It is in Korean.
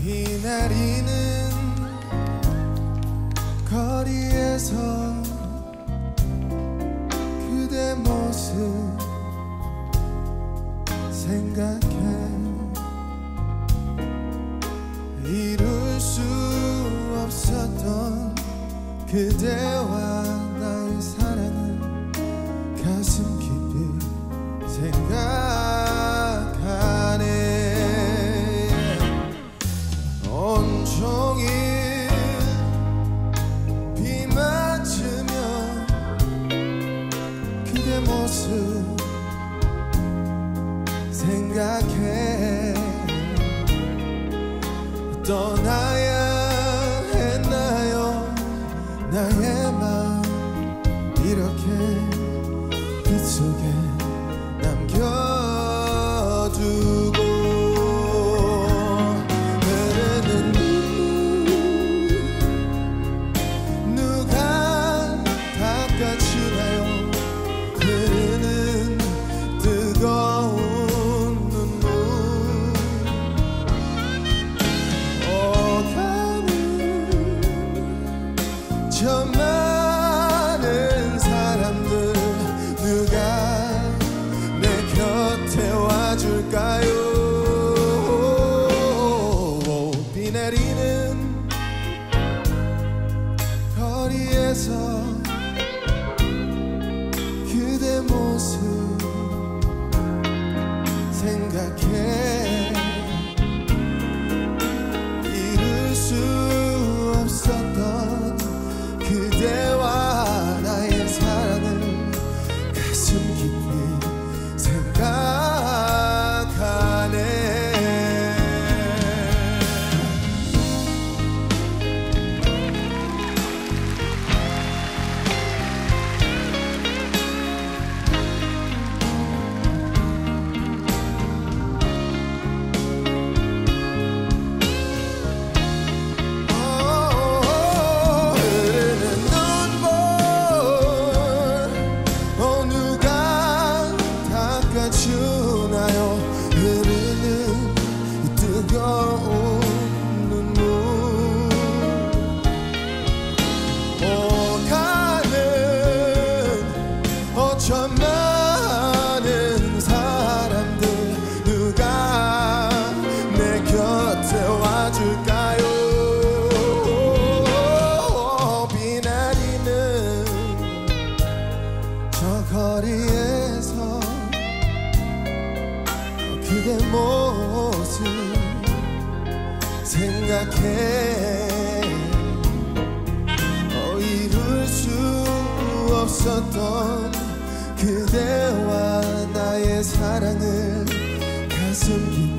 비 내리는 거리에서 그대 모습 생각해. 이룰 수 없었던 그대와 나의 사랑은 가슴 깊이 생각하네. 온종일 비 맞으며 그대 모습 생각해. 떠나야 했나요? 나의 마음 이렇게 빗속에 남겨두고. 흐르는 눈물 누가 닦아주나요? 흐르는 뜨거운 눈물 오가는 저 많은 사람들 누가 내 곁에 와줄까요? 비 내리는 거리에서 그대 모습 생각해. 이룰 수 없었던 그대와 나의 사랑을 가슴 깊이 생각하네. 흐르는 눈물 누가 닦아주나요? 흐르는 뜨거운 눈물 오가는 저 많은 사람들 누가 내 곁에 와줄까요? 비 내리는 저 거리에서 그대 모습 생각해. 이룰 수 없었던 그대와 나의 사랑을 가슴 깊이